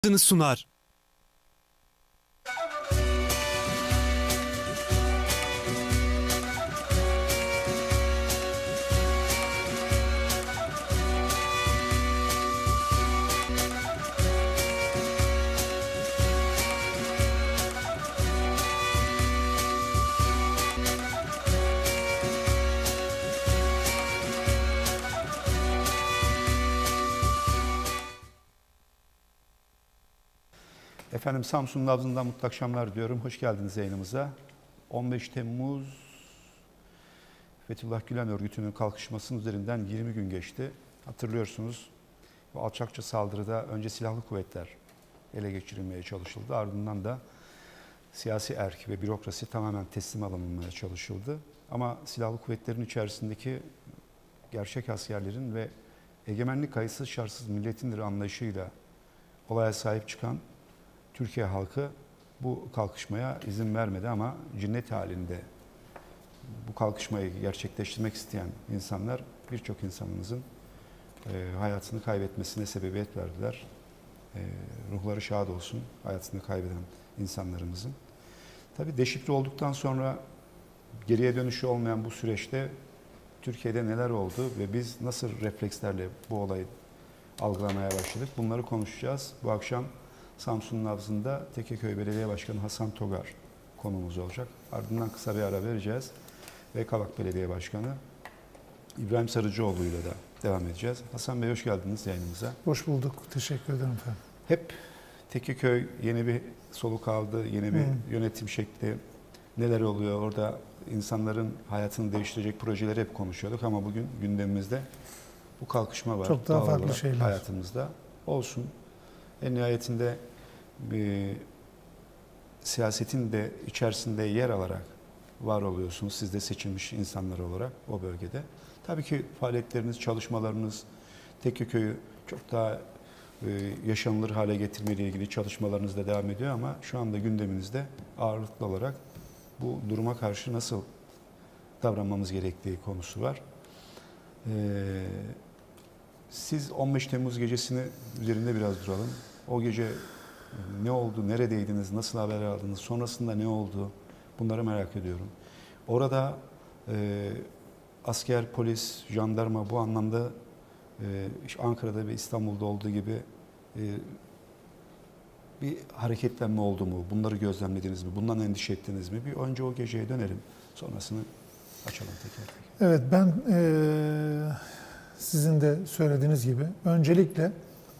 sunar. Efendim Samsun'un nabzından mutlu akşamlar diyorum. Hoş geldiniz yayınımıza. 15 Temmuz Fethullah Gülen örgütünün kalkışmasının üzerinden 20 gün geçti. Hatırlıyorsunuz bu alçakça saldırıda önce silahlı kuvvetler ele geçirilmeye çalışıldı. Ardından da siyasi erk ve bürokrasi tamamen teslim alınmaya çalışıldı. Ama silahlı kuvvetlerin içerisindeki gerçek askerlerin ve egemenlik kayıtsız şartsız milletindir anlayışıyla olaya sahip çıkan Türkiye halkı bu kalkışmaya izin vermedi ama cinnet halinde bu kalkışmayı gerçekleştirmek isteyen insanlar birçok insanımızın hayatını kaybetmesine sebebiyet verdiler. Ruhları şad olsun hayatını kaybeden insanlarımızın. Tabii deşifre olduktan sonra geriye dönüşü olmayan bu süreçte Türkiye'de neler oldu ve biz nasıl reflekslerle bu olayı algılamaya başladık bunları konuşacağız. Bu akşam Samsun'un nabzında Tekeköy Belediye Başkanı Hasan Togar konuğumuz olacak. Ardından kısa bir ara vereceğiz. Ve Kavak Belediye Başkanı İbrahim Sarıcıoğlu ile de devam edeceğiz. Hasan Bey hoş geldiniz yayınımıza. Hoş bulduk. Teşekkür ederim efendim. Hep Tekeköy yeni bir soluk aldı, yeni bir yönetim şekli. Neler oluyor orada insanların hayatını değiştirecek projeleri hep konuşuyorduk ama bugün gündemimizde bu kalkışma var. Çok daha farklı şeyler. Hayatımızda olsun. En nihayetinde siyasetin de içerisinde yer alarak var oluyorsunuz. Siz de seçilmiş insanlar olarak o bölgede. Tabii ki faaliyetleriniz, çalışmalarınız Tekeköy'ü çok daha yaşanılır hale getirmeyle ilgili çalışmalarınız da devam ediyor ama şu anda gündeminizde ağırlıklı olarak bu duruma karşı nasıl davranmamız gerektiği konusu var. Siz 15 Temmuz gecesini üzerinde biraz duralım. O gece ne oldu, neredeydiniz, nasıl haber aldınız, sonrasında ne oldu bunları merak ediyorum. Orada asker, polis, jandarma bu anlamda Ankara'da ve İstanbul'da olduğu gibi bir hareketlenme oldu mu? Bunları gözlemlediniz mi? Bundan endişe ettiniz mi? Bir önce o geceye dönelim. Sonrasını açalım teker teker. Evet ben sizin de söylediğiniz gibi öncelikle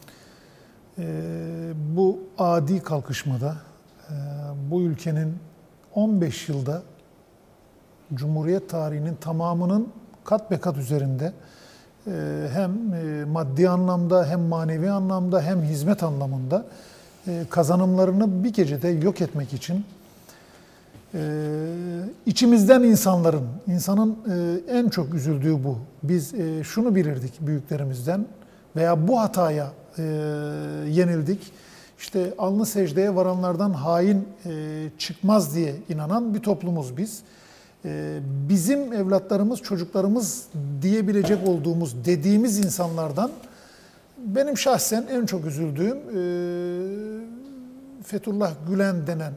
bu adi kalkışmada bu ülkenin 15 yılda Cumhuriyet tarihinin tamamının kat be kat üzerinde hem maddi anlamda hem manevi anlamda hem hizmet anlamında kazanımlarını bir gecede yok etmek için içimizden insanın en çok üzüldüğü bu. Biz şunu bilirdik büyüklerimizden veya bu hataya yenildik. İşte alnı secdeye varanlardan hain çıkmaz diye inanan bir toplumuz biz. Bizim evlatlarımız, çocuklarımız diyebilecek olduğumuz, dediğimiz insanlardan benim şahsen en çok üzüldüğüm Fethullah Gülen denen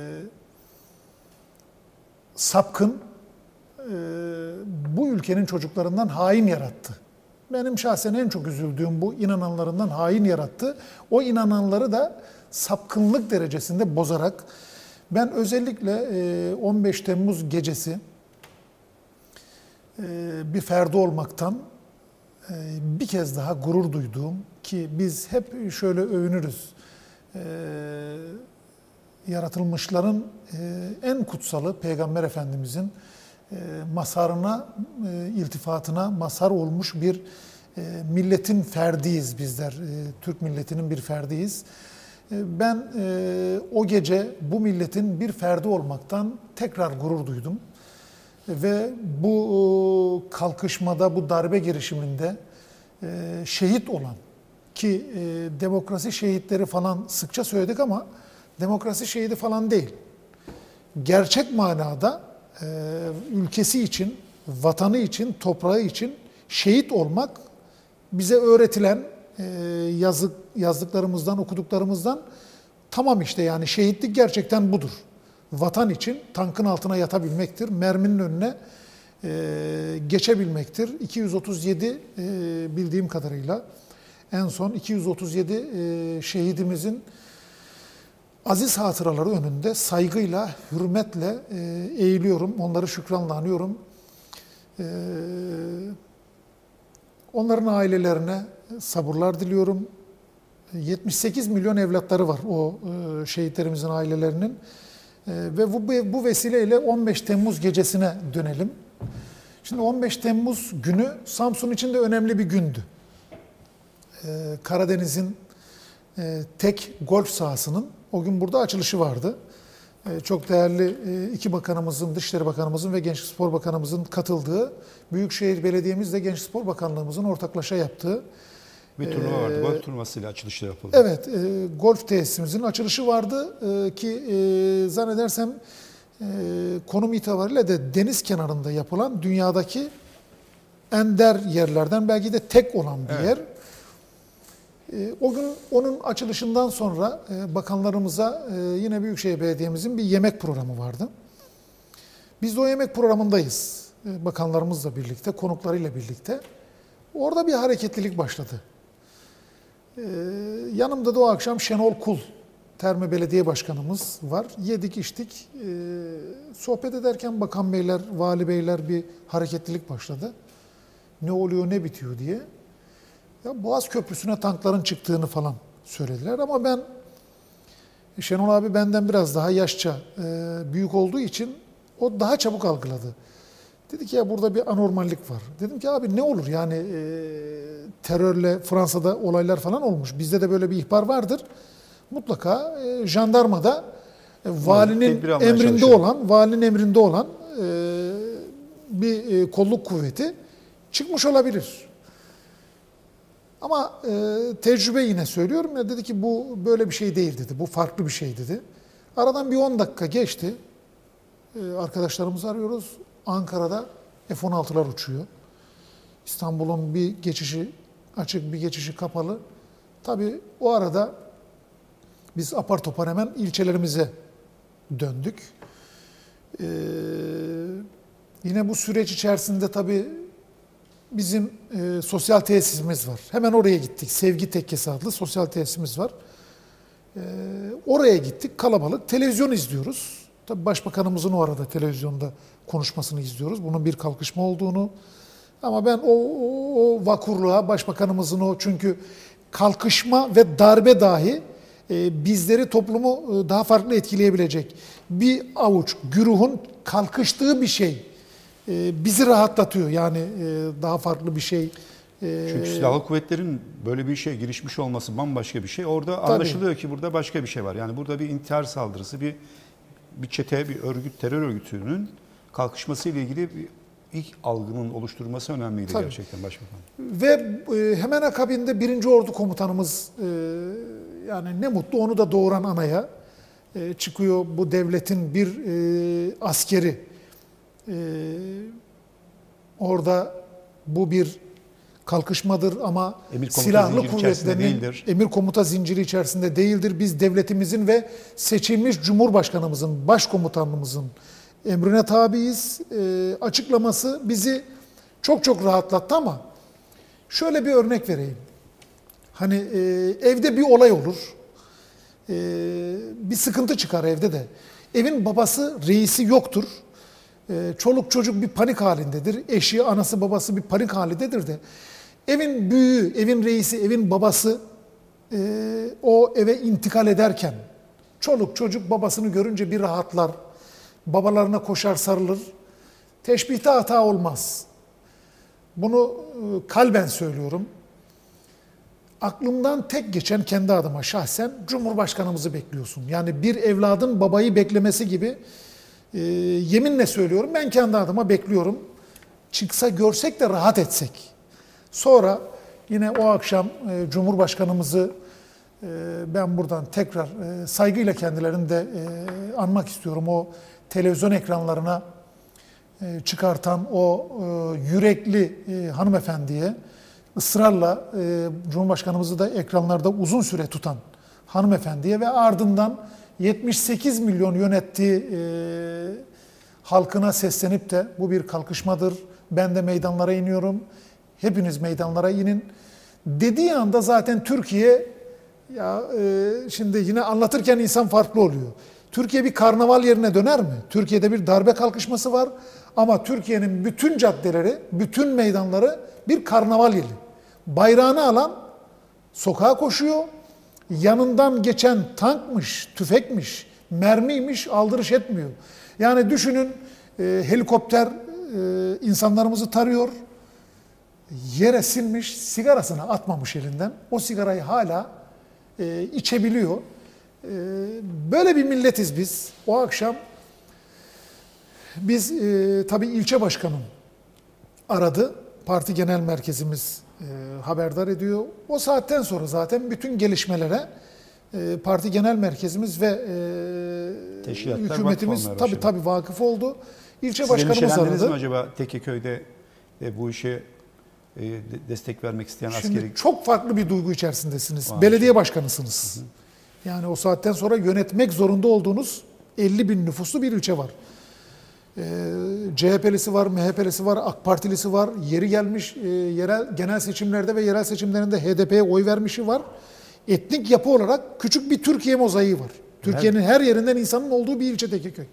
sapkın bu ülkenin çocuklarından hain yarattı. Benim şahsen en çok üzüldüğüm bu inananlarından hain yarattı. O inananları da sapkınlık derecesinde bozarak ben özellikle 15 Temmuz gecesi bir ferdi olmaktan bir kez daha gurur duyduğum ki biz hep şöyle övünürüz. Yaratılmışların en kutsalı Peygamber Efendimizin mazharına, iltifatına mazhar olmuş bir milletin ferdiyiz bizler. Türk milletinin bir ferdiyiz. Ben o gece bu milletin bir ferdi olmaktan tekrar gurur duydum. Ve bu kalkışmada, bu darbe girişiminde şehit olan ki demokrasi şehitleri falan sıkça söyledik ama demokrasi şehidi falan değil. Gerçek manada ülkesi için, vatanı için, toprağı için şehit olmak bize öğretilen yazdıklarımızdan, okuduklarımızdan tamam işte yani şehitlik gerçekten budur. Vatan için tankın altına yatabilmektir, merminin önüne geçebilmektir. 237 bildiğim kadarıyla en son 237 şehidimizin aziz hatıraları önünde saygıyla, hürmetle eğiliyorum, onları şükranla anıyorum. Onların ailelerine sabırlar diliyorum. 78 milyon evlatları var o şehitlerimizin ailelerinin. Ve bu vesileyle 15 Temmuz gecesine dönelim. Şimdi 15 Temmuz günü Samsun için de önemli bir gündü. Karadeniz'in tek golf sahasının o gün burada açılışı vardı. Çok değerli iki bakanımızın, Dışişleri Bakanımızın ve Gençlik Spor Bakanımızın katıldığı, Büyükşehir Belediye'mizle Gençlik Spor Bakanlığımızın ortaklaşa yaptığı bir turnuva vardı. Golf turnuvasıyla açılışı yapıldı. Evet, golf tesisimizin açılışı vardı ki zannedersem konum itibariyle de deniz kenarında yapılan dünyadaki ender yerlerden belki de tek olan bir yer. O gün onun açılışından sonra bakanlarımıza yine Büyükşehir Belediye'mizin bir yemek programı vardı. Biz de o yemek programındayız. Bakanlarımızla birlikte, konuklarıyla birlikte. Orada bir hareketlilik başladı. Yanımda da o akşam Şenol Kul, Terme Belediye Başkanımız var. Yedik içtik. Sohbet ederken bakan beyler, vali beyler bir hareketlilik başladı. Ne oluyor, ne bitiyor diye. Ya Boğaz Köprüsü'ne tankların çıktığını falan söylediler ama ben, Şenol abi benden biraz daha yaşça büyük olduğu için o daha çabuk algıladı. Dedi ki ya burada bir anormallik var. Dedim ki abi ne olur yani terörle Fransa'da olaylar falan olmuş. Bizde de böyle bir ihbar vardır. Mutlaka jandarmada valinin emrinde olan bir kolluk kuvveti çıkmış olabilir. Ama tecrübe yine söylüyorum ya, dedi ki bu böyle bir şey değil dedi. Bu farklı bir şey dedi. Aradan bir 10 dakika geçti. Arkadaşlarımızı arıyoruz. Ankara'da F-16'lar uçuyor. İstanbul'un bir geçişi açık, bir geçişi kapalı. Tabii o arada biz apar topar hemen ilçelerimize döndük. Yine bu süreç içerisinde tabii bizim sosyal tesisimiz var. Hemen oraya gittik. Sevgi Tekkesi adlı sosyal tesisimiz var. Oraya gittik. Kalabalık. Televizyon izliyoruz. Tabii Başbakanımızın o arada televizyonda konuşmasını izliyoruz. Bunun bir kalkışma olduğunu. Ama ben o vakurluğa, Başbakanımızın o, çünkü kalkışma ve darbe dahi bizleri, toplumu daha farklı etkileyebilecek bir avuç güruhun kalkıştığı bir şey bizi rahatlatıyor. Yani daha farklı bir şey. Çünkü silahlı kuvvetlerin böyle bir işe girişmiş olması bambaşka bir şey. Orada tabii anlaşılıyor ki burada başka bir şey var. Yani burada bir intihar saldırısı, bir çete, bir örgüt, terör örgütünün kalkışması ile ilgili bir ilk algının oluşturulması önemliydi tabii gerçekten Başbakan. Ve hemen akabinde 1. Ordu Komutanımız yani ne mutlu onu da doğuran anaya çıkıyor, bu devletin bir askeri. Orada bu bir kalkışmadır ama silahlı kuvvetlerin emir komuta zinciri içerisinde değildir. Biz devletimizin ve seçilmiş Cumhurbaşkanımızın, Başkomutanımızın emrine tabiiz. Açıklaması bizi çok çok rahatlattı ama şöyle bir örnek vereyim. Hani evde bir olay olur, bir sıkıntı çıkar evde de. Evin babası, reisi yoktur. Çoluk çocuk bir panik halindedir. Eşi, anası, babası bir panik halindedir de. Evin büyüğü, evin reisi, evin babası o eve intikal ederken çoluk çocuk babasını görünce bir rahatlar. Babalarına koşar, sarılır. Teşbihte hata olmaz. Bunu kalben söylüyorum. Aklımdan tek geçen, kendi adıma şahsen, Cumhurbaşkanımızı bekliyorsun. Yani bir evladın babayı beklemesi gibi, yeminle söylüyorum, ben kendi adıma bekliyorum. Çıksa görsek de rahat etsek. Sonra yine o akşam Cumhurbaşkanımızı ben buradan tekrar saygıyla kendilerini de anmak istiyorum. O televizyon ekranlarına çıkartan o yürekli hanımefendiye, ısrarla Cumhurbaşkanımızı da ekranlarda uzun süre tutan hanımefendiye ve ardından 78 milyon yönettiği halkına seslenip de bu bir kalkışmadır, ben de meydanlara iniyorum, hepiniz meydanlara inin dediği anda zaten Türkiye, şimdi yine anlatırken insan farklı oluyor. Türkiye bir karnaval yerine döner mi? Türkiye'de bir darbe kalkışması var ama Türkiye'nin bütün caddeleri, bütün meydanları bir karnaval yeri. Bayrağını alan sokağa koşuyor, yanından geçen tankmış, tüfekmiş, mermiymiş aldırış etmiyor. Yani düşünün, helikopter insanlarımızı tarıyor, yere sinmiş, sigarasını atmamış elinden, o sigarayı hala içebiliyor. Böyle bir milletiz biz. O akşam biz tabii ilçe başkanım aradı. Parti genel merkezimiz haberdar ediyor. O saatten sonra zaten bütün gelişmelere parti genel merkezimiz ve hükümetimiz tabii vakıf oldu. İlçe başkanımız aradı. Mi acaba Tekkeköy'de bu işe destek vermek isteyen Şimdi askeri... çok farklı bir duygu içerisindesiniz. Belediye başkanısınız. Yani o saatten sonra yönetmek zorunda olduğunuz 50 bin nüfuslu bir ilçe var. CHP'lisi var, MHP'lisi var, AK Partilisi var. Yeri gelmiş yerel genel seçimlerde ve yerel seçimlerinde HDP'ye oy vermişi var. Etnik yapı olarak küçük bir Türkiye mozaiği var. Türkiye'nin her yerinden insanın olduğu bir ilçe Tekkeköy.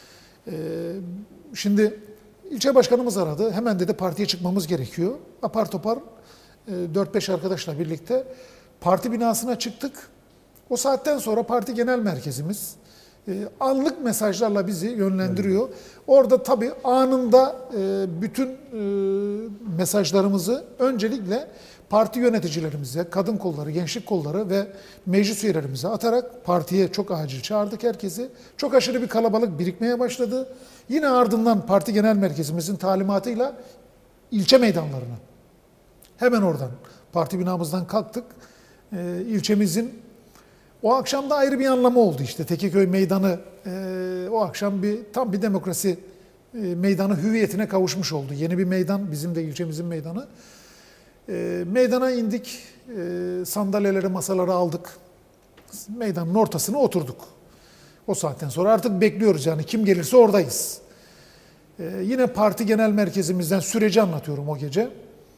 Şimdi ilçe başkanımız aradı. Hemen dedi partiye çıkmamız gerekiyor. Apar topar 4-5 arkadaşla birlikte parti binasına çıktık. O saatten sonra parti genel merkezimiz anlık mesajlarla bizi yönlendiriyor. Orada tabii anında bütün mesajlarımızı öncelikle parti yöneticilerimize, kadın kolları, gençlik kolları ve meclis üyelerimize atarak partiye çok acil çağırdık herkesi. Çok aşırı bir kalabalık birikmeye başladı. Yine ardından parti genel merkezimizin talimatıyla ilçe meydanlarına, hemen oradan parti binamızdan kalktık. İlçemizin o akşam da ayrı bir anlamı oldu işte. Tekkeköy meydanı o akşam tam bir demokrasi meydanı hüviyetine kavuşmuş oldu. Yeni bir meydan, bizim de ilçemizin meydanı. Meydana indik, sandalyeleri, masaları aldık. Meydanın ortasına oturduk. O saatten sonra artık bekliyoruz, yani kim gelirse oradayız. Yine parti genel merkezimizden süreci anlatıyorum o gece.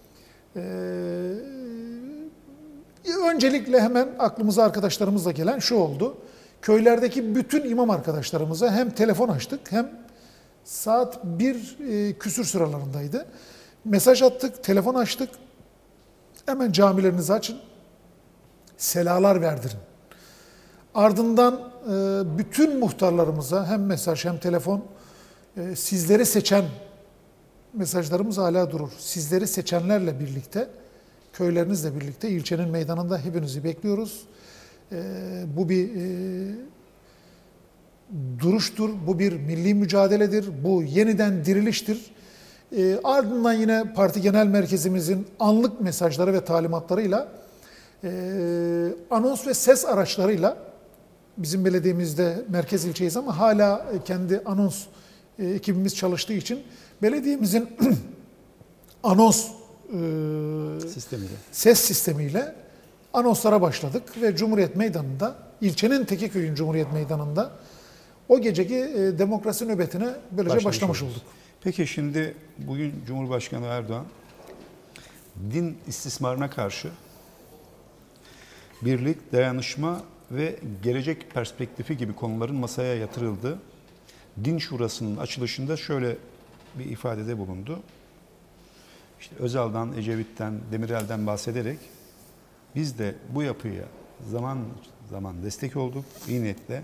Öncelikle hemen aklımıza arkadaşlarımızla gelen şu oldu. Köylerdeki bütün imam arkadaşlarımıza hem telefon açtık hem saat 1 küsür sıralarındaydı. Mesaj attık, telefon açtık. Hemen camilerinizi açın, selalar verdirin. Ardından bütün muhtarlarımıza hem mesaj hem telefon sizleri seçen mesajlarımız hala durur. Sizleri seçenlerle birlikte, köylerinizle birlikte ilçenin meydanında hepinizi bekliyoruz. Bu bir duruştur, bu bir milli mücadeledir, bu yeniden diriliştir. Ardından yine parti genel merkezimizin anlık mesajları ve talimatlarıyla anons ve ses araçlarıyla bizim belediyemizde merkez ilçeyiz ama hala kendi anons ekibimiz çalıştığı için belediyemizin anons ses sistemiyle anonslara başladık ve Cumhuriyet Meydanı'nda, ilçenin Tekkeköy'ün Cumhuriyet Meydanı'nda o geceki demokrasi nöbetine böylece başlamış olduk. Peki şimdi bugün Cumhurbaşkanı Erdoğan din istismarına karşı birlik, dayanışma ve gelecek perspektifi gibi konuların masaya yatırıldığı Din Şurası'nın açılışında şöyle bir ifadede bulundu. İşte Özal'dan, Ecevit'ten, Demirel'den bahsederek biz de bu yapıya zaman zaman destek olduk, iyi niyetle.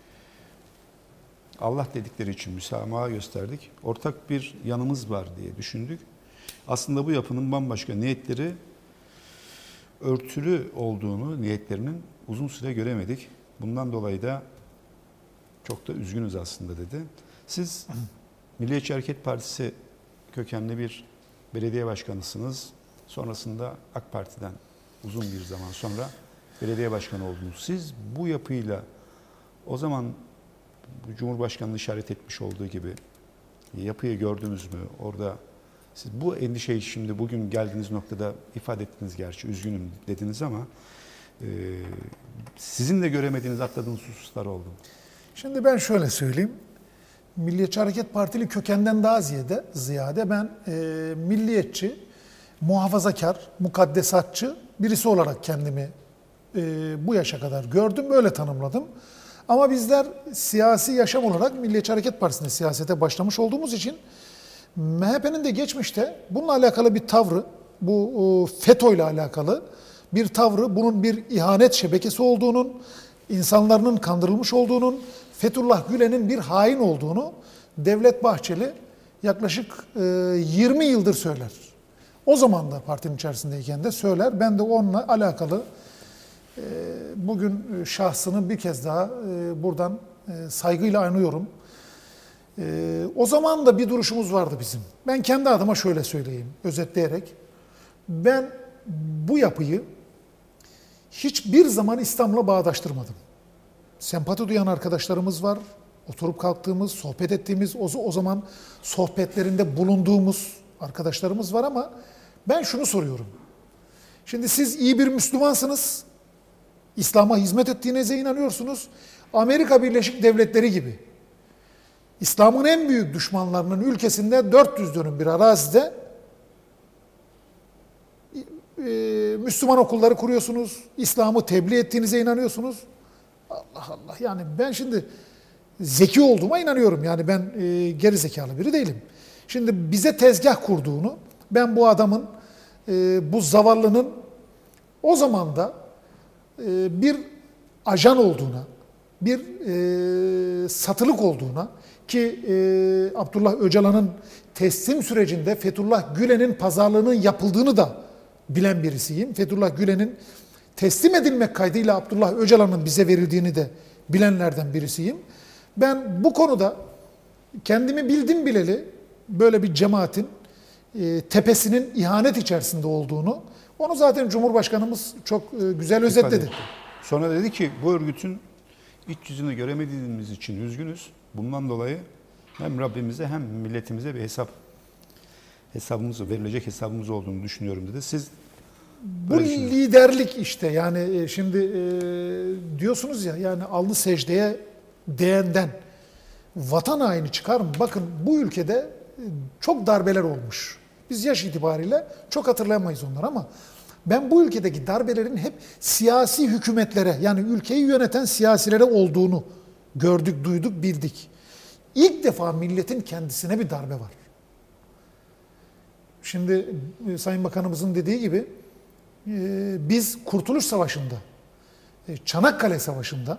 Allah dedikleri için müsamaha gösterdik. Ortak bir yanımız var diye düşündük. Aslında bu yapının bambaşka niyetleri örtülü olduğunu, niyetlerinin uzun süre göremedik. Bundan dolayı da çok da üzgünüz aslında dedi. Siz Milliyetçi Hareket Partisi kökenli bir belediye başkanısınız. Sonrasında AK Parti'den uzun bir zaman sonra belediye başkanı oldunuz. Siz bu yapıyla o zaman Cumhurbaşkanı'nın işaret etmiş olduğu gibi yapıyı gördünüz mü? Orada Siz bu endişeyi şimdi bugün geldiğiniz noktada ifade ettiniz, gerçi üzgünüm dediniz ama sizin de göremediğiniz, atladığınız hususlar oldu. Şimdi ben şöyle söyleyeyim. Milliyetçi Hareket Partili kökenden daha ziyade ben milliyetçi, muhafazakar, mukaddesatçı birisi olarak kendimi bu yaşa kadar gördüm, böyle tanımladım. Ama bizler siyasi yaşam olarak Milliyetçi Hareket Partisi'nde siyasete başlamış olduğumuz için MHP'nin de geçmişte bununla alakalı bir tavrı, bu FETÖ ile alakalı bir tavrı, bunun bir ihanet şebekesi olduğunun, insanların kandırılmış olduğunun, Fethullah Gülen'in bir hain olduğunu Devlet Bahçeli yaklaşık 20 yıldır söyler. O zaman da partinin içerisindeyken de söyler. Ben de onunla alakalı bugün şahsını bir kez daha buradan saygıyla anıyorum. O zaman da bir duruşumuz vardı bizim. Ben kendi adıma şöyle söyleyeyim, özetleyerek. Ben bu yapıyı hiçbir zaman İslam'la bağdaştırmadım. Sempati duyan arkadaşlarımız var. Oturup kalktığımız, sohbet ettiğimiz, o zaman sohbetlerinde bulunduğumuz arkadaşlarımız var ama ben şunu soruyorum. Şimdi siz iyi bir Müslümansınız. İslam'a hizmet ettiğinize inanıyorsunuz. Amerika Birleşik Devletleri gibi İslam'ın en büyük düşmanlarının ülkesinde 400 dönüm bir arazide Müslüman okulları kuruyorsunuz. İslam'ı tebliğ ettiğinize inanıyorsunuz. Allah Allah, yani ben şimdi zeki olduğuma inanıyorum. Yani ben geri zekalı biri değilim. Şimdi bize tezgah kurduğunu, ben bu adamın, bu zavallının o zaman da bir ajan olduğuna, bir satılık olduğuna ki Abdullah Öcalan'ın teslim sürecinde Fethullah Gülen'in pazarlığının yapıldığını da bilen birisiyim. Fethullah Gülen'in teslim edilmek kaydıyla Abdullah Öcalan'ın bize verildiğini de bilenlerden birisiyim. Ben bu konuda kendimi bildim bileli böyle bir cemaatin tepesinin ihanet içerisinde olduğunu, onu zaten Cumhurbaşkanımız çok güzel özetledi. Sonra dedi ki bu örgütün iç yüzünü göremediğimiz için üzgünüz. Bundan dolayı hem Rabbimize hem milletimize bir verilecek hesabımız olduğunu düşünüyorum dedi. Siz bu liderlik işte, yani şimdi diyorsunuz ya, yani alnı secdeye değenden vatan haini çıkar mı? Bakın bu ülkede çok darbeler olmuş. Biz yaş itibariyle çok hatırlayamayız onları ama ben bu ülkedeki darbelerin hep siyasi hükümetlere, yani ülkeyi yöneten siyasilere olduğunu gördük, duyduk, bildik. İlk defa milletin kendisine bir darbe var. Şimdi Sayın Bakanımızın dediği gibi biz Kurtuluş Savaşı'nda, Çanakkale Savaşı'nda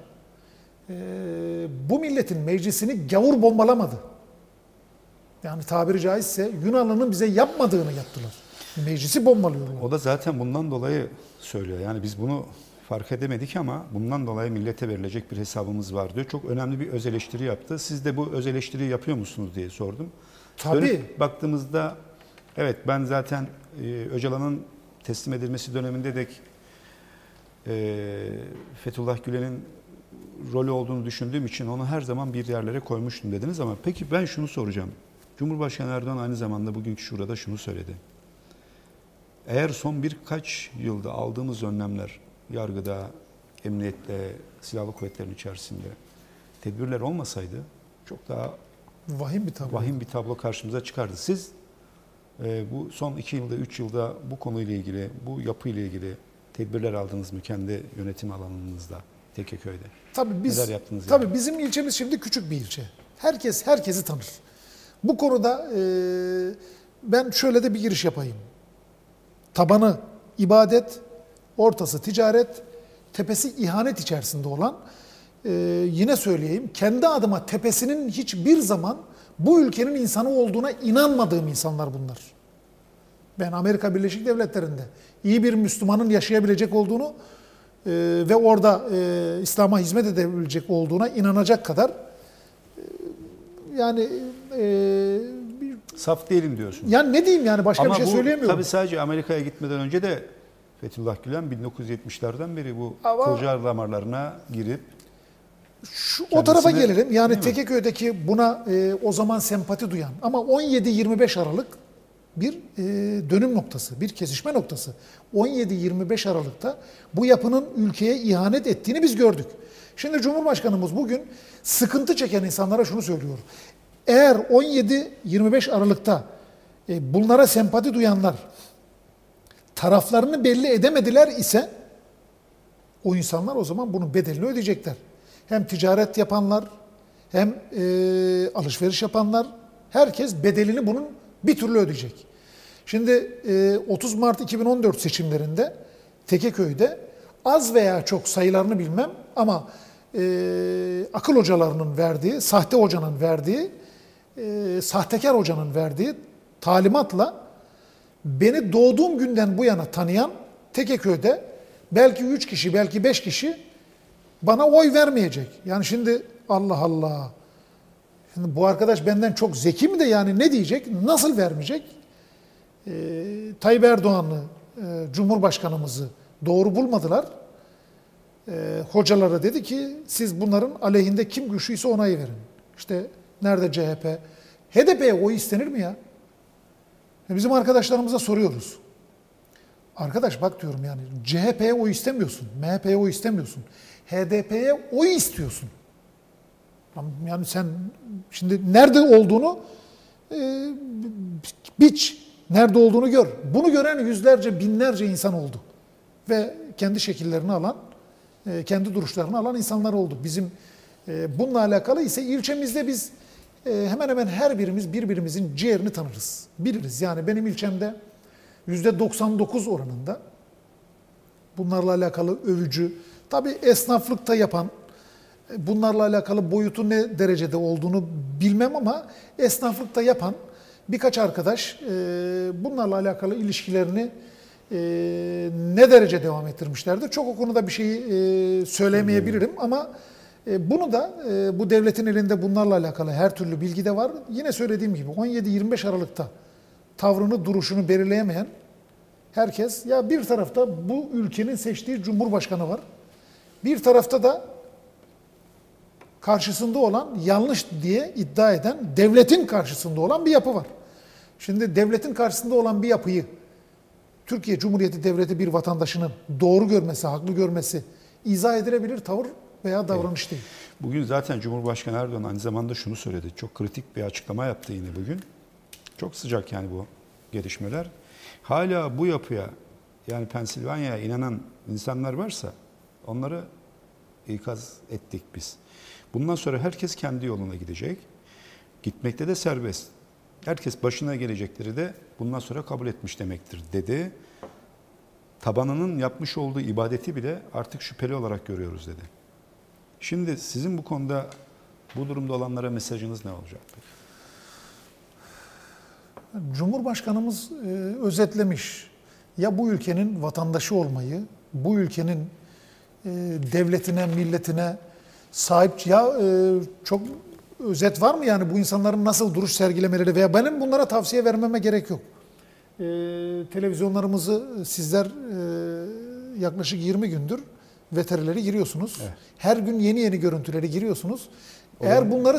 bu milletin meclisini gavur bombalamadı. Yani tabiri caizse Yunanlı'nın bize yapmadığını yaptılar. Meclisi bombalıyorlar. O da zaten bundan dolayı söylüyor. Yani biz bunu fark edemedik ama bundan dolayı millete verilecek bir hesabımız var diyor. Çok önemli bir öz eleştiri yaptı. Siz de bu öz eleştiriyi yapıyor musunuz diye sordum. Tabii. Dönüp baktığımızda evet, ben zaten Öcalan'ın teslim edilmesi döneminde de Fethullah Gülen'in rolü olduğunu düşündüğüm için onu her zaman bir yerlere koymuştum dediniz ama peki ben şunu soracağım. Cumhurbaşkanı Erdoğan aynı zamanda bugünkü şurada şunu söyledi. Eğer son birkaç yılda aldığımız önlemler, yargıda, emniyette, silahlı kuvvetlerin içerisinde tedbirler olmasaydı çok daha vahim bir tablo karşımıza çıkardı. Siz bu son 2 yılda, 3 yılda bu konuyla ilgili, bu yapıyla ilgili tedbirler aldınız mı kendi yönetim alanınızda, Tekkeköy'de? Tabii neler yaptınız? Tabii bizim ilçemiz şimdi küçük bir ilçe. Herkes herkesi tanır. Bu konuda ben şöyle de bir giriş yapayım. Tabanı ibadet, ortası ticaret, tepesi ihanet içerisinde olan, yine söyleyeyim, kendi adıma tepesinin hiçbir zaman bu ülkenin insanı olduğuna inanmadığım insanlar bunlar. Ben Amerika Birleşik Devletleri'nde iyi bir Müslümanın yaşayabilecek olduğunu ve orada İslam'a hizmet edebilecek olduğuna inanacak kadar yani saf değilim diyorsun. Yani ne diyeyim, yani başka ama bir şey söyleyemiyorum. Tabii sadece Amerika'ya gitmeden önce de Fethullah Gülen 1970'lerden beri bu Kılcal damarlarına girip o tarafa gelelim. Yani Tekkeköy'deki buna o zaman sempati duyan ama 17-25 Aralık bir dönüm noktası, bir kesişme noktası. 17-25 Aralık'ta bu yapının ülkeye ihanet ettiğini biz gördük. Şimdi Cumhurbaşkanımız bugün sıkıntı çeken insanlara şunu söylüyor. Eğer 17-25 Aralık'ta bunlara sempati duyanlar taraflarını belli edemediler ise o insanlar o zaman bunun bedelini ödeyecekler. Hem ticaret yapanlar hem alışveriş yapanlar, herkes bedelini bunun bir türlü ödeyecek. Şimdi 30 Mart 2014 seçimlerinde Tekeköy'de az veya çok sayılarını bilmem ama akıl hocalarının verdiği, sahte hocanın verdiği, sahtekar hocanın verdiği talimatla beni doğduğum günden bu yana tanıyan Tekeköy'de belki 3 kişi, belki 5 kişi bana oy vermeyecek. Yani şimdi Allah Allah. Şimdi bu arkadaş benden çok zeki mi de yani ne diyecek? Nasıl vermeyecek? Tayyip Erdoğan'ı, Cumhurbaşkanımızı doğru bulmadılar. Hocalara dedi ki siz bunların aleyhinde kim güçlüyse ona oy verin. İşte nerede CHP? HDP'ye oy istenir mi ya? Bizim arkadaşlarımıza soruyoruz. Arkadaş bak diyorum yani CHP'ye oy istemiyorsun, MHP'ye oy istemiyorsun. HDP'ye oy istiyorsun. Yani sen şimdi nerede olduğunu biç, nerede olduğunu gör. Bunu gören yüzlerce, binlerce insan oldu. Ve kendi şekillerini alan, kendi duruşlarını alan insanlar oldu. Bizim bununla alakalı ise ilçemizde biz hemen hemen her birimiz birbirimizin ciğerini tanırız. Biliriz. Yani benim ilçemde %99 oranında bunlarla alakalı övücü, tabii esnaflıkta yapan, bunlarla alakalı boyutu ne derecede olduğunu bilmem ama esnaflıkta yapan birkaç arkadaş bunlarla alakalı ilişkilerini ne derece devam ettirmişlerdir. Çok o konuda bir şeyi söylemeyebilirim ama bunu da bu devletin elinde bunlarla alakalı her türlü bilgi de var. Yine söylediğim gibi 17-25 Aralık'ta tavrını, duruşunu belirleyemeyen herkes, ya bir tarafta bu ülkenin seçtiği Cumhurbaşkanı var. Bir tarafta da karşısında olan, yanlış diye iddia eden, devletin karşısında olan bir yapı var. Şimdi devletin karşısında olan bir yapıyı Türkiye Cumhuriyeti Devleti bir vatandaşının doğru görmesi, haklı görmesi izah edilebilir tavır veya davranış değil. Bugün zaten Cumhurbaşkanı Erdoğan aynı zamanda şunu söyledi. Çok kritik bir açıklama yaptı yine bugün. Çok sıcak yani bu gelişmeler. Hala bu yapıya, yani Pensilvanya'ya inanan insanlar varsa onları ikaz ettik biz. Bundan sonra herkes kendi yoluna gidecek. Gitmekte de serbest. Herkes başına gelecekleri de bundan sonra kabul etmiş demektir dedi. Tabanının yapmış olduğu ibadeti bile artık şüpheli olarak görüyoruz dedi. Şimdi sizin bu konuda, bu durumda olanlara mesajınız ne olacak peki? Cumhurbaşkanımız özetlemiş. Ya bu ülkenin vatandaşı olmayı, bu ülkenin devletine, milletine sahip, çok özet var mı yani bu insanların nasıl duruş sergilemeleri veya benim bunlara tavsiye vermeme gerek yok. Televizyonlarımızı sizler yaklaşık 20 gündür veterileri giriyorsunuz. Evet. Her gün yeni görüntüleri giriyorsunuz. Eğer bunları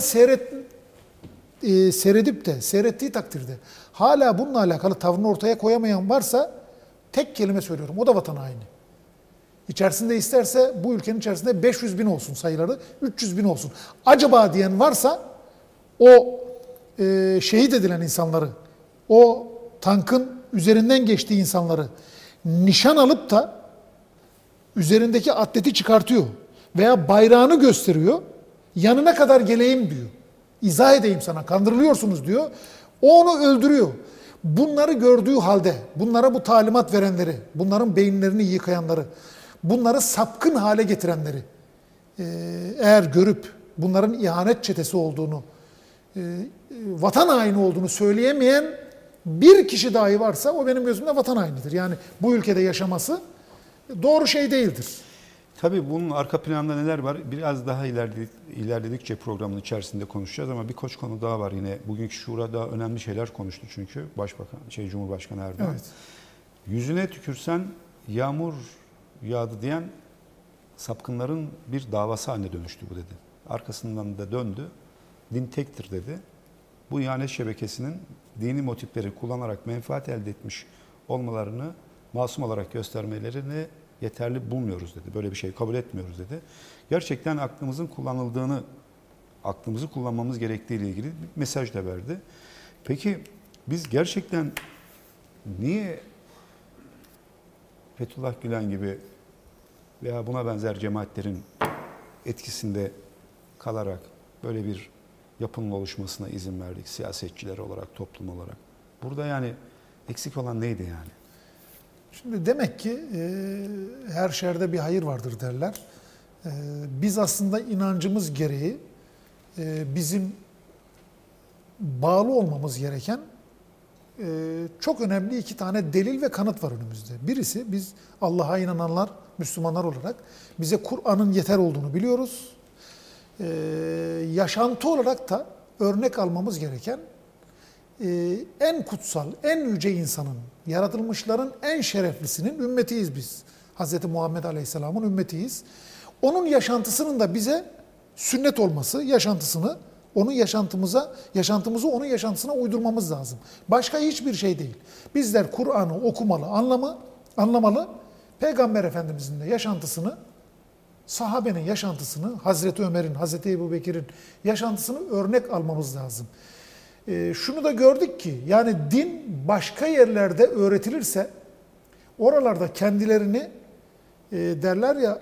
seyredip de seyrettiği takdirde hala bununla alakalı tavrını ortaya koyamayan varsa tek kelime söylüyorum. O da vatan haini. İçerisinde isterse bu ülkenin içerisinde 500 bin olsun sayıları, 300 bin olsun. Acaba diyen varsa o şehit edilen insanları, o tankın üzerinden geçtiği insanları nişan alıp da üzerindeki atleti çıkartıyor veya bayrağını gösteriyor, yanına kadar geleyim diyor. İzah edeyim sana, kandırılıyorsunuz diyor. O onu öldürüyor. Bunları gördüğü halde, bunlara bu talimat verenleri, bunların beyinlerini yıkayanları, bunları sapkın hale getirenleri eğer görüp bunların ihanet çetesi olduğunu, vatan haini olduğunu söyleyemeyen bir kişi dahi varsa o benim gözümde vatan hainidir. Yani bu ülkede yaşaması doğru şey değildir. Tabii bunun arka planında neler var? Biraz daha ilerledikçe programın içerisinde konuşacağız ama birkaç konu daha var yine. Bugünkü şurada önemli şeyler konuştu çünkü Cumhurbaşkanı Erdoğan. Evet. Yüzüne tükürsen yağmur yağdı diyen sapkınların bir davası haline dönüştü bu dedi. Arkasından da döndü. Din tektir dedi. Bu ihanet şebekesinin dini motifleri kullanarak menfaat elde etmiş olmalarını masum olarak göstermelerini yeterli bulmuyoruz dedi. Böyle bir şey kabul etmiyoruz dedi. Gerçekten aklımızın kullanıldığını, aklımızı kullanmamız gerektiği ile ilgili bir mesaj da verdi. Peki biz gerçekten niye Fethullah Gülen gibi veya buna benzer cemaatlerin etkisinde kalarak böyle bir yapının oluşmasına izin verdik siyasetçiler olarak, toplum olarak? Burada yani eksik olan neydi yani? Şimdi demek ki her şerde bir hayır vardır derler. Biz aslında inancımız gereği bizim bağlı olmamız gereken çok önemli iki tane delil ve kanıt var önümüzde. Birisi, biz Allah'a inananlar, Müslümanlar olarak bize Kur'an'ın yeter olduğunu biliyoruz. Yaşantı olarak da örnek almamız gereken en kutsal, en yüce insanın, yaratılmışların en şereflisinin ümmetiyiz biz. Hz. Muhammed Aleyhisselam'ın ümmetiyiz. Onun yaşantısının da bize sünnet olması, yaşantısını onun yaşantımızı onun yaşantısına uydurmamız lazım. Başka hiçbir şey değil. Bizler Kur'an'ı okumalı, anlamalı. Peygamber Efendimizin de yaşantısını, sahabenin yaşantısını, Hazreti Ömer'in, Hazreti Ebubekir'in yaşantısını örnek almamız lazım. Şunu da gördük ki, yani din başka yerlerde öğretilirse, oralarda kendilerini derler ya,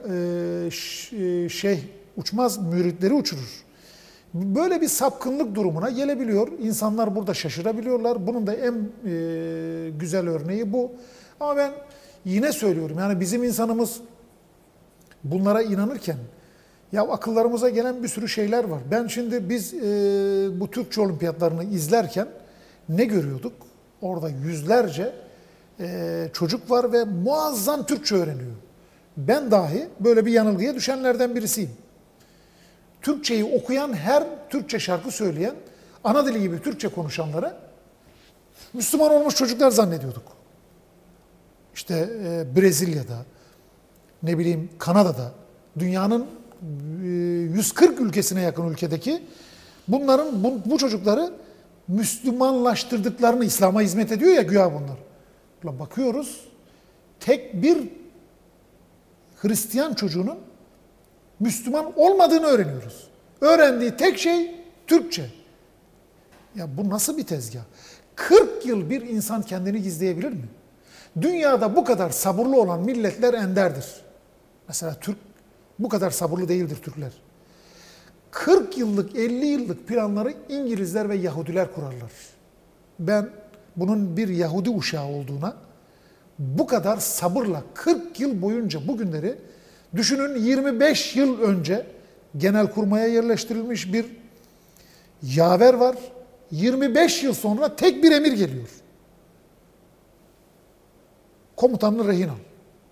uçmaz müritleri uçurur. Böyle bir sapkınlık durumuna gelebiliyor. İnsanlar burada şaşırabiliyorlar. Bunun da en güzel örneği bu. Ama ben yine söylüyorum, yani bizim insanımız bunlara inanırken, ya akıllarımıza gelen bir sürü şeyler var. Ben şimdi biz bu Türkçe olimpiyatlarını izlerken ne görüyorduk? Orada yüzlerce çocuk var ve muazzam Türkçe öğreniyor. Ben dahi böyle bir yanılgıya düşenlerden birisiyim. Türkçeyi okuyan, her Türkçe şarkı söyleyen, ana dili gibi Türkçe konuşanları Müslüman olmuş çocuklar zannediyorduk. İşte Brezilya'da, ne bileyim Kanada'da, dünyanın 140 ülkesine yakın ülkedeki bunların bu çocukları Müslümanlaştırdıklarını, İslam'a hizmet ediyor ya güya bunlar. Bakıyoruz, tek bir Hristiyan çocuğunun Müslüman olmadığını öğreniyoruz. Öğrendiği tek şey Türkçe. Ya bu nasıl bir tezgah? 40 yıl bir insan kendini gizleyebilir mi? Dünyada bu kadar sabırlı olan milletler enderdir. Mesela Türk bu kadar sabırlı değildir Türkler. 40 yıllık, 50 yıllık planları İngilizler ve Yahudiler kurarlar. Ben bunun bir Yahudi uşağı olduğuna, bu kadar sabırla 40 yıl boyunca bugünleri düşünün, 25 yıl önce Genelkurmay'a yerleştirilmiş bir yaver var. 25 yıl sonra tek bir emir geliyor. Komutanını rehin al.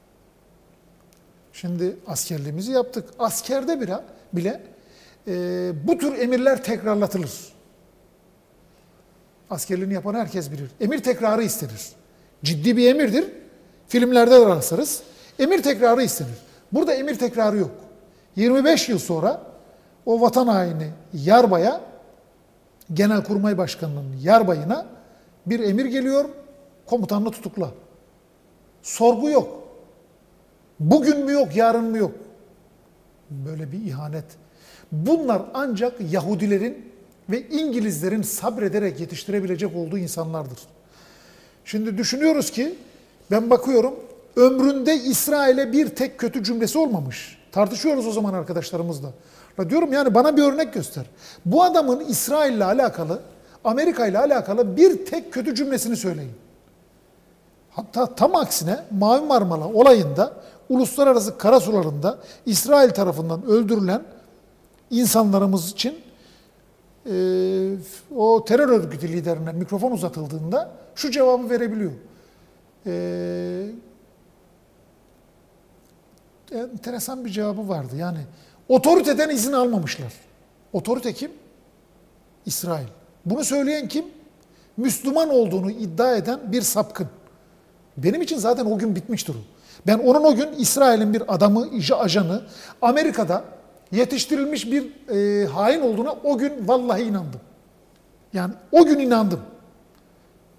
Şimdi askerliğimizi yaptık. Askerde bile bu tür emirler tekrarlatılır. Askerliğini yapan herkes bilir. Emir tekrarı istenir. Ciddi bir emirdir. Filmlerde de rastlarız. Emir tekrarı istenir. Burada emir tekrarı yok. 25 yıl sonra o vatan haini yarbaya, Genelkurmay Başkanı'nın yarbayına bir emir geliyor, komutanını tutukla. Sorgu yok. Bugün mü yok, yarın mı yok? Böyle bir ihanet. Bunlar ancak Yahudilerin ve İngilizlerin sabrederek yetiştirebilecek olduğu insanlardır. Şimdi düşünüyoruz ki, ben bakıyorum, ömründe İsrail'e bir tek kötü cümlesi olmamış. Tartışıyoruz o zaman arkadaşlarımızla. Diyorum yani bana bir örnek göster. Bu adamın İsrail'le alakalı, Amerika ile alakalı bir tek kötü cümlesini söyleyin. Hatta tam aksine Mavi Marmara olayında, uluslararası karasularında İsrail tarafından öldürülen insanlarımız için o terör örgütü liderine mikrofon uzatıldığında şu cevabı verebiliyor. Enteresan bir cevabı vardı. Yani otoriteden izin almamışlar. Otorite kim? İsrail. Bunu söyleyen kim? Müslüman olduğunu iddia eden bir sapkın. Benim için zaten o gün bitmiştir o. Ben onun o gün İsrail'in bir adamı, ajanı, Amerika'da yetiştirilmiş bir hain olduğuna o gün vallahi inandım. Yani o gün inandım.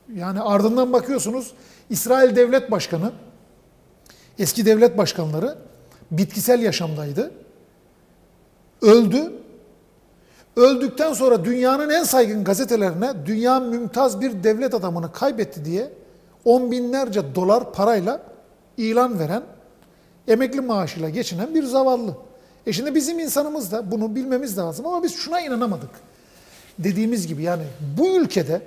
Yani ardından bakıyorsunuz İsrail Devlet Başkanı, eski devlet başkanları bitkisel yaşamdaydı. Öldü. Öldükten sonra dünyanın en saygın gazetelerine dünya mümtaz bir devlet adamını kaybetti diye on binlerce dolar parayla ilan veren, emekli maaşıyla geçinen bir zavallı. Şimdi bizim insanımız da bunu bilmemiz lazım ama biz şuna inanamadık. Dediğimiz gibi yani bu ülkede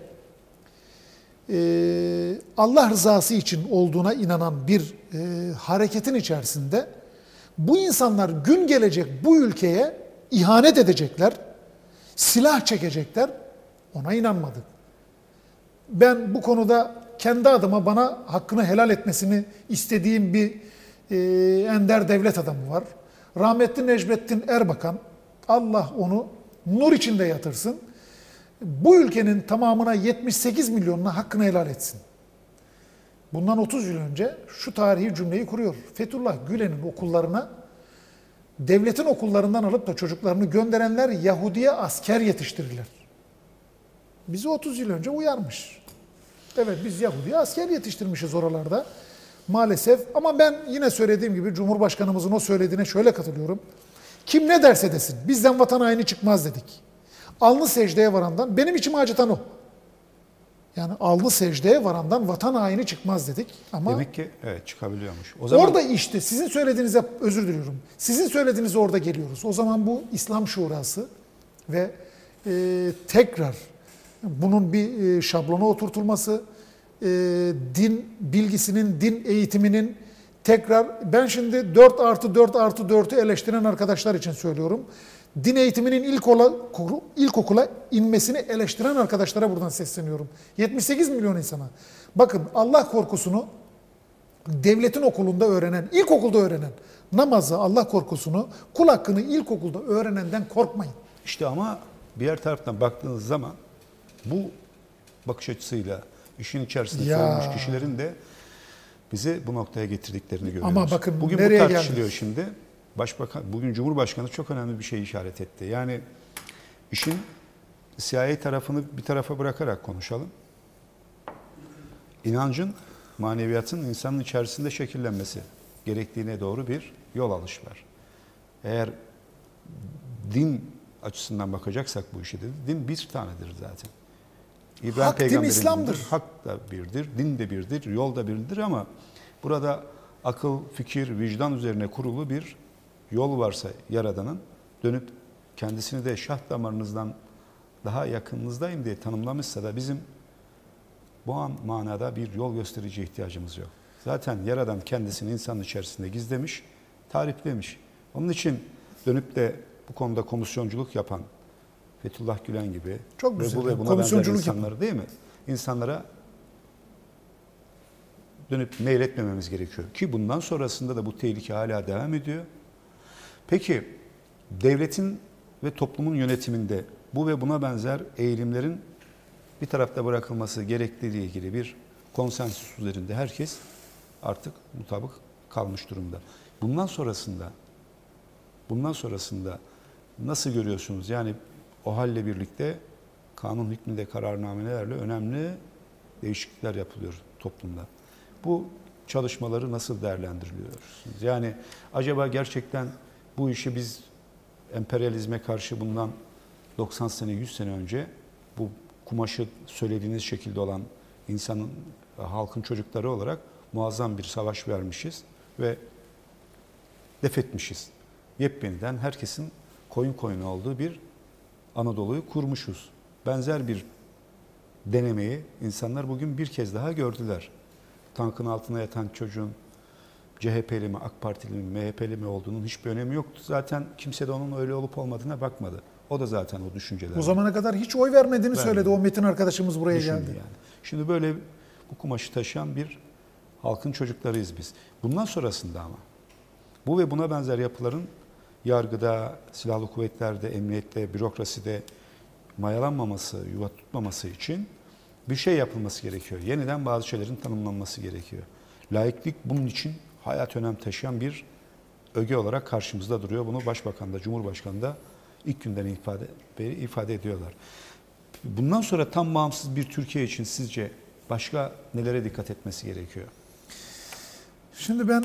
Allah rızası için olduğuna inanan bir hareketin içerisinde bu insanlar gün gelecek bu ülkeye ihanet edecekler, silah çekecekler, ona inanmadık. Ben bu konuda kendi adıma bana hakkını helal etmesini istediğim bir ender devlet adamı var. Rahmetli Necmettin Erbakan, Allah onu nur içinde yatırsın. Bu ülkenin tamamına 78 milyonuna hakkını helal etsin. Bundan 30 yıl önce şu tarihi cümleyi kuruyor. Fethullah Gülen'in okullarına devletin okullarından alıp da çocuklarını gönderenler Yahudi'ye asker yetiştirirler. Bizi 30 yıl önce uyarmış. Evet biz Yahudi'ye asker yetiştirmişiz oralarda. Maalesef ama ben yine söylediğim gibi Cumhurbaşkanımızın o söylediğine şöyle katılıyorum. Kim ne derse desin bizden vatan haini çıkmaz dedik. Alnı secdeye varandan benim içimi acıtan o. Yani alnı secdeye varandan vatan haini çıkmaz dedik. Ama demek ki evet çıkabiliyormuş. O zaman orada işte sizin söylediğinize özür diliyorum. Sizin söylediğinize orada geliyoruz. O zaman bu İslam Şurası ve tekrar bunun bir şablona oturtulması, din bilgisinin, din eğitiminin tekrar, ben şimdi 4+4+4'ü eleştiren arkadaşlar için söylüyorum. Din eğitiminin ilkokula inmesini eleştiren arkadaşlara buradan sesleniyorum. 78 milyon insana. Bakın Allah korkusunu devletin okulunda öğrenen, ilkokulda öğrenen, namazı, Allah korkusunu, kul hakkını ilkokulda öğrenenden korkmayın. İşte ama diğer taraftan baktığınız zaman bu bakış açısıyla işin içerisinde olmuş kişilerin de bizi bu noktaya getirdiklerini görüyoruz. Ama bakın bugün nereye bu tartışılıyor geldik? şimdi. Bugün Cumhurbaşkanı çok önemli bir şey işaret etti. Yani işin CIA tarafını bir tarafa bırakarak konuşalım. İnancın, maneviyatın insanın içerisinde şekillenmesi gerektiğine doğru bir yol alışlar. Eğer din açısından bakacaksak bu işe de din bir tanedir zaten. İbrahim Hak, din, Peygamber'in İslam'dır. dinidir, hak da birdir, din de birdir, yol da birdir ama burada akıl, fikir, vicdan üzerine kurulu bir yol varsa Yaradan'ın dönüp kendisini de şah damarınızdan daha yakınınızdayım diye tanımlamışsa da bizim bu manada bir yol gösterici ihtiyacımız yok. Zaten Yaradan kendisini insanın içerisinde gizlemiş, tariflemiş. Onun için dönüp de bu konuda komisyonculuk yapan Fethullah Gülen gibi çok ve güzel. bu ve buna benzer insanları değil mi? İnsanlara dönüp meyletmememiz gerekiyor. Ki bundan sonrasında da bu tehlike hala devam ediyor. Peki devletin ve toplumun yönetiminde bu ve buna benzer eğilimlerin bir tarafta bırakılması gerektiğiyle ilgili bir konsensüs üzerinde herkes artık mutabık kalmış durumda. Bundan sonrasında nasıl görüyorsunuz? Yani o halle birlikte kanun hükmünde kararnamelerle önemli değişiklikler yapılıyor toplumda. Bu çalışmaları nasıl değerlendiriliyorsunuz? Yani acaba gerçekten bu işi biz emperyalizme karşı bundan 90 sene, 100 sene önce bu kumaşı söylediğiniz şekilde olan insanın, halkın çocukları olarak muazzam bir savaş vermişiz ve def etmişiz. Yepyeniden herkesin koyun koyuna olduğu bir Anadolu'yu kurmuşuz. Benzer bir denemeyi insanlar bugün bir kez daha gördüler. Tankın altına yatan çocuğun CHP'li mi, AK Partili mi, MHP'li mi olduğunun hiçbir önemi yoktu. Zaten kimse de onun öyle olup olmadığına bakmadı. O da zaten o düşünceler. O zamana kadar hiç oy vermediğini söyledi o Metin arkadaşımız buraya geldi. Yani. Şimdi böyle bu kumaşı taşıyan bir halkın çocuklarıyız biz. Bundan sonrasında ama bu ve buna benzer yapıların yargıda, silahlı kuvvetlerde, emniyette, bürokraside mayalanmaması, yuva tutmaması için bir şey yapılması gerekiyor. Yeniden bazı şeylerin tanımlanması gerekiyor. Laiklik bunun için hayat önem taşıyan bir öge olarak karşımızda duruyor. Bunu Başbakan da, Cumhurbaşkanı da ilk günden ifade ediyorlar. Bundan sonra tam bağımsız bir Türkiye için sizce başka nelere dikkat etmesi gerekiyor? Şimdi ben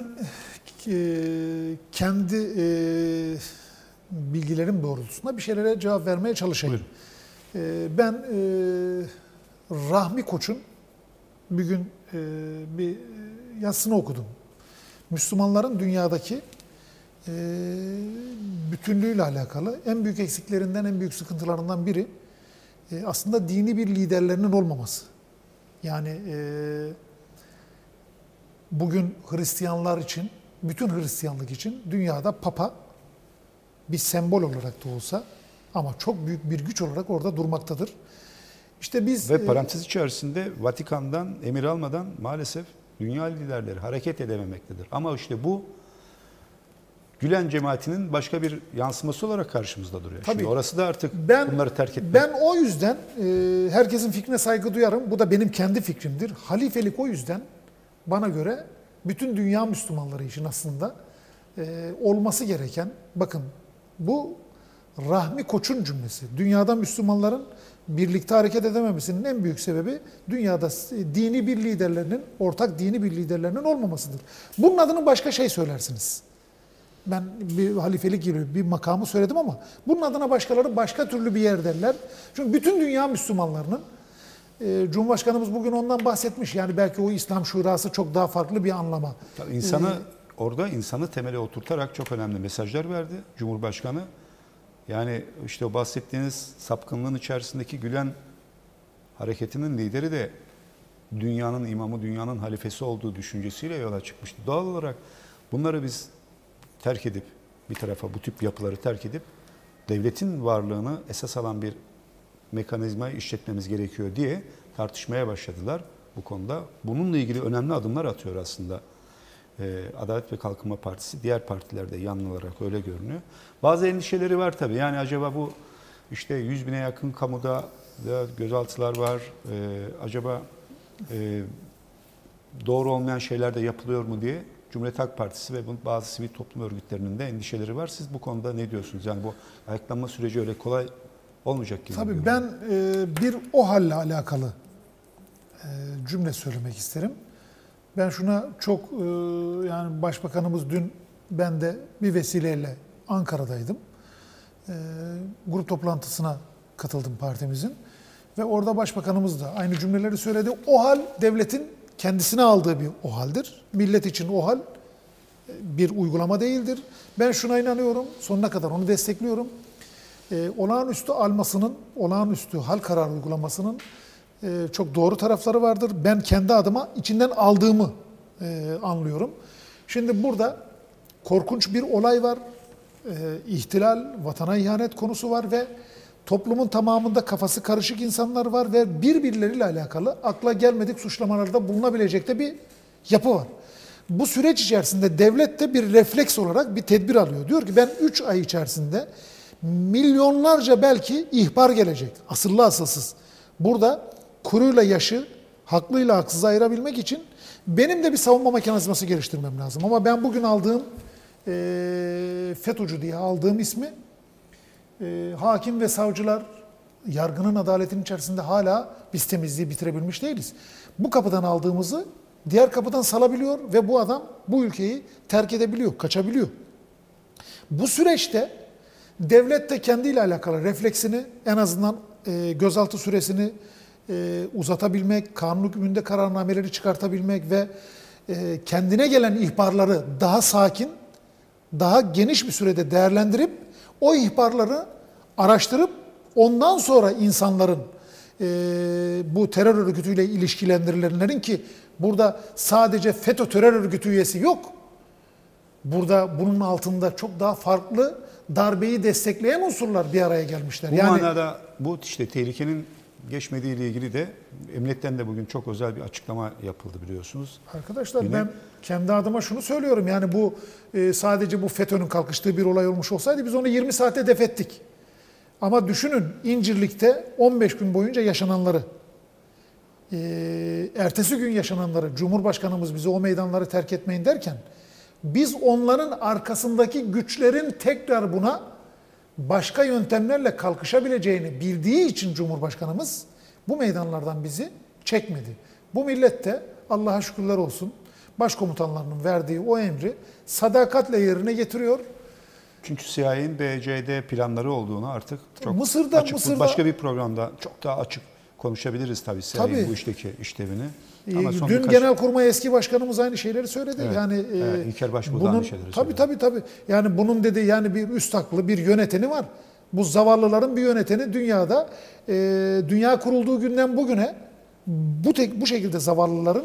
kendi bilgilerim doğrultusunda bir şeylere cevap vermeye çalışayım. Ben Rahmi Koç'un bir gün bir yazısını okudum. Müslümanların dünyadaki bütünlüğüyle alakalı en büyük eksiklerinden, en büyük sıkıntılarından biri aslında dini bir liderlerinin olmaması. Yani bugün Hristiyanlar için, bütün Hristiyanlık için dünyada Papa bir sembol olarak da olsa ama çok büyük bir güç olarak orada durmaktadır. İşte biz ve parantez içerisinde Vatikan'dan emir almadan maalesef dünya liderleri hareket edememektedir. Ama işte bu Gülen cemaatinin başka bir yansıması olarak karşımızda duruyor. Tabii. Şimdi orası da artık bunları terk etmek. Ben o yüzden herkesin fikrine saygı duyarım. Bu da benim kendi fikrimdir. Halifelik o yüzden bana göre bütün dünya Müslümanları için aslında olması gereken, bakın bu Rahmi Koç'un cümlesi. Dünyada Müslümanların birlikte hareket edememesinin en büyük sebebi dünyada dini bir liderlerinin, ortak dini bir liderlerinin olmamasıdır. Bunun adını başka şey söylersiniz. Ben bir halifelik gibi bir makamı söyledim ama bunun adına başkaları başka türlü bir yer derler. Çünkü bütün dünya Müslümanlarının, Cumhurbaşkanımız bugün ondan bahsetmiş. Yani belki o İslam Şurası çok daha farklı bir anlama. Orada insanı temele oturtarak çok önemli mesajlar verdi Cumhurbaşkanı. Yani işte o bahsettiğiniz sapkınlığın içerisindeki Gülen hareketinin lideri de dünyanın imamı, dünyanın halifesi olduğu düşüncesiyle yola çıkmıştı. Doğal olarak bunları biz terk edip, bir tarafa bu tip yapıları terk edip devletin varlığını esas alan bir mekanizmayı işletmemiz gerekiyor diye tartışmaya başladılar bu konuda. Bununla ilgili önemli adımlar atıyor aslında Adalet ve Kalkınma Partisi. Diğer partilerde yanlı olarak öyle görünüyor. Bazı endişeleri var tabii. Yani acaba bu işte 100 bine yakın kamuda gözaltılar var. Acaba doğru olmayan şeyler de yapılıyor mu diye Cumhuriyet Halk Partisi ve bazı sivil toplum örgütlerinin de endişeleri var. Siz bu konuda ne diyorsunuz? Yani bu ayaklanma süreci öyle kolay olmayacak gibi. Tabii ben bir OHAL'le alakalı cümle söylemek isterim. Ben şuna çok yani Başbakanımız dün, ben de bir vesileyle Ankara'daydım. Grup toplantısına katıldım partimizin ve orada Başbakanımız da aynı cümleleri söyledi. OHAL devletin kendisine aldığı bir OHAL'dir. Millet için OHAL bir uygulama değildir. Ben şuna inanıyorum, sonuna kadar onu destekliyorum. Olağanüstü almasının, olağanüstü hal kararı uygulamasının çok doğru tarafları vardır. Ben kendi adıma içinden aldığımı anlıyorum. Şimdi burada korkunç bir olay var. İhtilal, vatana ihanet konusu var ve toplumun tamamında kafası karışık insanlar var ve birbirleriyle alakalı akla gelmedik suçlamalarda bulunabilecek de bir yapı var. Bu süreç içerisinde devlet de bir refleks olarak bir tedbir alıyor. Diyor ki ben 3 ay içerisinde milyonlarca belki ihbar gelecek. Asıllı asılsız. Burada kuruyla yaşı, haklıyla haksızı ayırabilmek için benim de bir savunma mekanizması geliştirmem lazım. Ama ben bugün aldığım FETÖ'cü diye aldığım ismi hakim ve savcılar yargının adaletin içerisinde hala biz temizliği bitirebilmiş değiliz. Bu kapıdan aldığımızı diğer kapıdan salabiliyor ve bu adam bu ülkeyi terk edebiliyor, kaçabiliyor. Bu süreçte devlet de kendiyle alakalı refleksini, en azından gözaltı süresini uzatabilmek, kanun hükmünde kararnameleri çıkartabilmek ve kendine gelen ihbarları daha sakin, daha geniş bir sürede değerlendirip o ihbarları araştırıp ondan sonra insanların bu terör örgütüyle ilişkilendirilenlerin, ki burada sadece FETÖ terör örgütü üyesi yok. Burada bunun altında çok daha farklı darbeyi destekleyen unsurlar bir araya gelmişler. Bu manada bu işte tehlikenin geçmediği ile ilgili de emniyetten de bugün çok özel bir açıklama yapıldı biliyorsunuz. Arkadaşlar ben kendi adıma şunu söylüyorum. Yani bu sadece bu FETÖ'nün kalkıştığı bir olay olmuş olsaydı biz onu 20 saatte def ettik. Ama düşünün İncirlik'te 15 gün boyunca yaşananları, ertesi gün yaşananları, Cumhurbaşkanımız bize o meydanları terk etmeyin derken biz onların arkasındaki güçlerin tekrar buna başka yöntemlerle kalkışabileceğini bildiği için Cumhurbaşkanımız bu meydanlardan bizi çekmedi. Bu millet de Allah'a şükürler olsun başkomutanlarının verdiği o emri sadakatle yerine getiriyor. Çünkü CIA'nin BCD planları olduğunu artık çok Mısır'da başka bir programda çok daha açık konuşabiliriz tabii CIA'nin bu işteki işlevini. Ama dün Genelkurmay eski başkanımız aynı şeyleri söyledi. Evet, yani İlker Başbuğ da aynı şeyleri söyledi. Tabii. Yani bunun dedi yani bir üst aklı, bir yöneteni var. Bu zavallıların bir yöneteni dünyada dünya kurulduğu günden bugüne bu şekilde zavallıların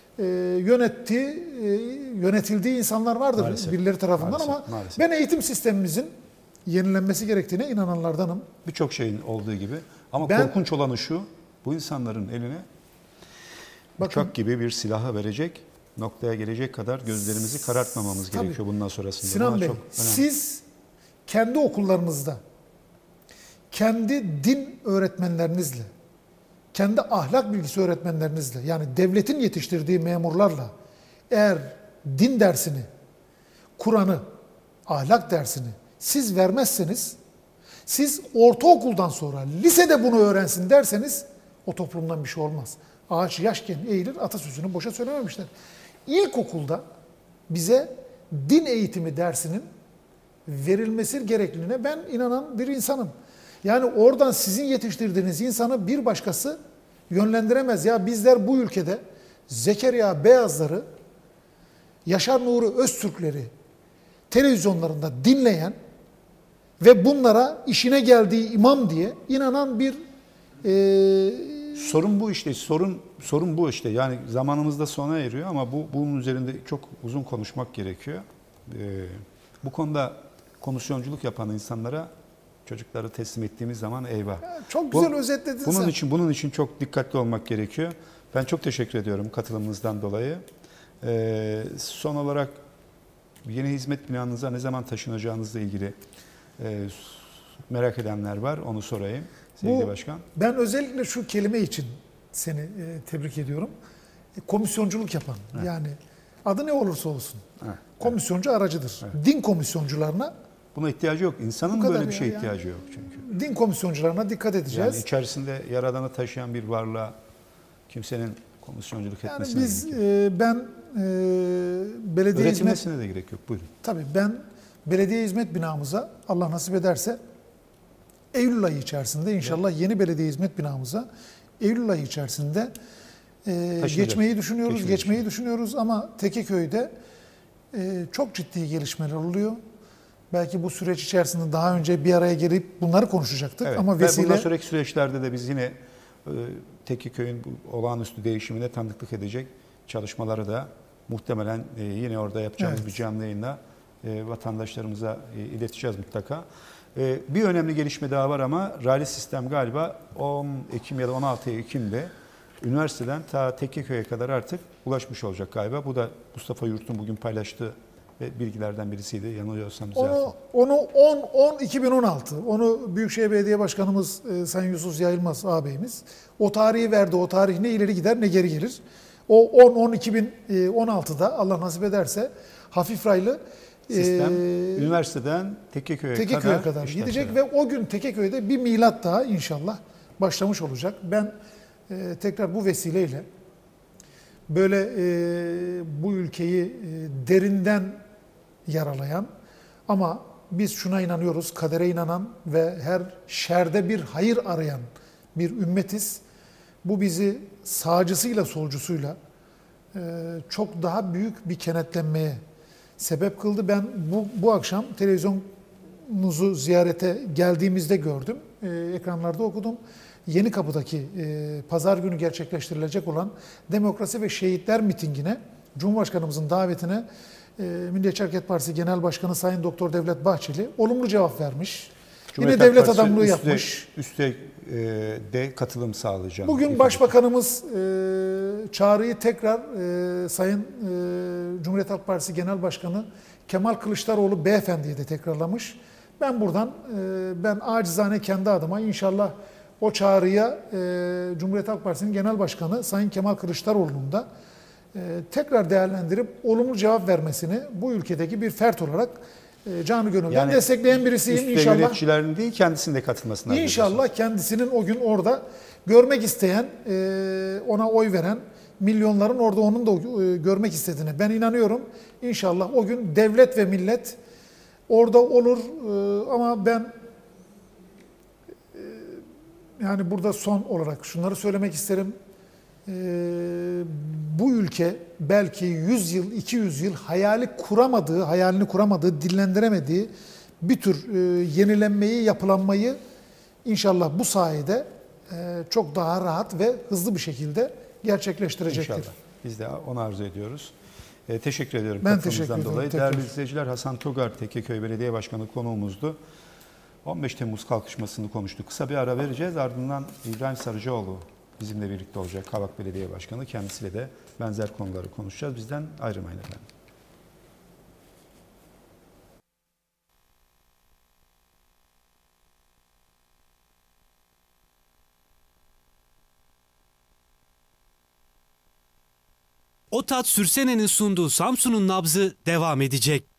yönetildiği insanlar vardır maalesef, birileri tarafından maalesef. Ben eğitim sistemimizin yenilenmesi gerektiğine inananlardanım. Birçok şeyin olduğu gibi ama korkunç olanı şu, bu insanların eline uçak gibi bir silahı verecek noktaya gelecek kadar gözlerimizi karartmamamız gerekiyor bundan sonrasında. Sinan Bey, siz kendi okullarınızda, kendi din öğretmenlerinizle, kendi ahlak bilgisi öğretmenlerinizle, yani devletin yetiştirdiği memurlarla eğer din dersini, Kur'an'ı, ahlak dersini siz vermezseniz, siz ortaokuldan sonra lisede bunu öğrensin derseniz o toplumdan bir şey olmaz. Ağaç yaşken eğilir atasözünü boşa söylememişler. İlkokulda bize din eğitimi dersinin verilmesi gerekliliğine ben inanan bir insanım. Yani oradan sizin yetiştirdiğiniz insanı bir başkası yönlendiremez. Ya bizler bu ülkede Zekeriya Beyazları, Yaşar Nuri Öztürkleri televizyonlarında dinleyen ve bunlara işine geldiği imam diye inanan bir sorun bu işte. Sorun bu işte. Yani zamanımızda sona eriyor ama bunun üzerinde çok uzun konuşmak gerekiyor. Bu konuda komisyonculuk yapan insanlara çocukları teslim ettiğimiz zaman eyvah. Çok güzel özetledin sen. Bunun için çok dikkatli olmak gerekiyor. Ben çok teşekkür ediyorum katılımınızdan dolayı. Son olarak yeni hizmet binanıza ne zaman taşınacağınızla ilgili merak edenler var. Onu sorayım sevgili başkan. Ben özellikle şu kelime için seni tebrik ediyorum. Komisyonculuk yapan. Evet. Yani adı ne olursa olsun. Evet. Komisyoncu aracıdır. Evet. Din komisyoncularına buna ihtiyacı yok. İnsanın böyle bir şeye ihtiyacı yok çünkü. Din komisyoncularına dikkat edeceğiz. Yani içerisinde Yaradan'ı taşıyan bir varlığa kimsenin komisyonculuk etmesine ben belediye üretilmesine de gerek yok. Buyurun. Tabii ben belediye hizmet binamıza Allah nasip ederse Eylül ayı içerisinde inşallah yeni belediye hizmet binamıza Eylül ayı içerisinde geçmeyi düşünüyoruz ama Tekeköy'de çok ciddi gelişmeler oluyor. Belki bu süreç içerisinde daha önce bir araya gelip bunları konuşacaktık ama vesile... Bundan sonraki süreçlerde de biz yine Tekeköy'ün olağanüstü değişimine tanıklık edecek çalışmaları da muhtemelen yine orada yapacağımız bir canlı yayında vatandaşlarımıza ileteceğiz mutlaka. Bir önemli gelişme daha var ama raylı sistem galiba 10 Ekim ya da 16 Ekim'de üniversiteden ta Tekkeköy'e kadar artık ulaşmış olacak galiba. Bu da Mustafa Yurt'un bugün paylaştığı bilgilerden birisiydi. Yanılıyorsam düzeltin. Onu 10-10-2016. Onu Büyükşehir Belediye Başkanımız Sayın Yusuf Ziya Yılmaz ağabeyimiz. O tarihi verdi. O tarih ne ileri gider ne geri gelir. O 10-10-2016'da Allah nasip ederse hafif raylı sistem üniversiteden Tekkeköy'e kadar gidecek ve o gün Tekkeköy'de bir milat daha inşallah başlamış olacak. Ben tekrar bu vesileyle böyle bu ülkeyi derinden yaralayan ama biz şuna inanıyoruz, kadere inanan ve her şerde bir hayır arayan bir ümmetiz. Bu bizi sağcısıyla solcusuyla çok daha büyük bir kenetlenmeye sebep kıldı. Ben bu akşam televizyonunuzu ziyarete geldiğimizde gördüm. Ekranlarda okudum. Yenikapı'daki pazar günü gerçekleştirilecek olan Demokrasi ve Şehitler mitingine, Cumhurbaşkanımızın davetine Milliyetçi Hareket Partisi Genel Başkanı Sayın Doktor Devlet Bahçeli olumlu cevap vermiş. Yine devlet adamlığı yapmış. Üste de katılım sağlayacağım. Bugün Başbakanımız çağrıyı tekrar Sayın Cumhuriyet Halk Partisi Genel Başkanı Kemal Kılıçdaroğlu beyefendiye de tekrarlamış. Ben buradan ben acizane kendi adıma inşallah o çağrıya Cumhuriyet Halk Partisi'nin Genel Başkanı Sayın Kemal Kılıçdaroğlu'nun da tekrar değerlendirip olumlu cevap vermesini bu ülkedeki bir fert olarak canı gönülden destekleyen birisiyim inşallah. Yöneticilerin değil kendisinin de katılmasını İnşallah kendisinin o gün orada görmek isteyen, ona oy veren milyonların orada onun da görmek istediğine ben inanıyorum. İnşallah o gün devlet ve millet orada olur. Ama ben yani burada son olarak şunları söylemek isterim. Bu ülke belki 100 yıl, 200 yıl hayalini kuramadığı, dillendiremediği bir tür yenilenmeyi, yapılanmayı inşallah bu sayede çok daha rahat ve hızlı bir şekilde gerçekleştirecektir. İnşallah. Biz de onu arzu ediyoruz. Teşekkür ediyorum Ben katılımınızdan teşekkür ederim. dolayı. Tekrar. Değerli izleyiciler, Hasan Togar Tekkeköy Belediye Başkanı konuğumuzdu. 15 Temmuz kalkışmasını konuştuk. Kısa bir ara vereceğiz. Ardından İbrahim Sarıcıoğlu bizimle birlikte olacak. Kavak Belediye Başkanı. Kendisiyle de benzer konuları konuşacağız. Bizden ayrılmayın efendim. OTAD Sürsene'nin sunduğu Samsun'un nabzı devam edecek.